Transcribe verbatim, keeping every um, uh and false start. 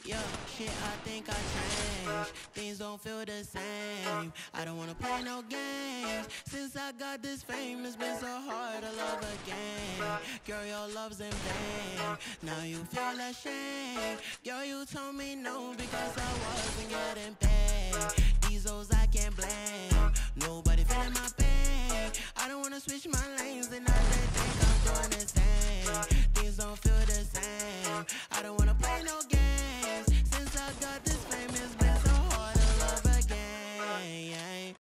Yeah, shit, I think I changed. Things don't feel the same. I don't wanna play no games. Since I got this fame, it's been so hard to love again. Girl, your love's in vain. Now you feel ashamed. Girl, you told me no because I wasn't getting paid. These hoes I can't blame. Nobody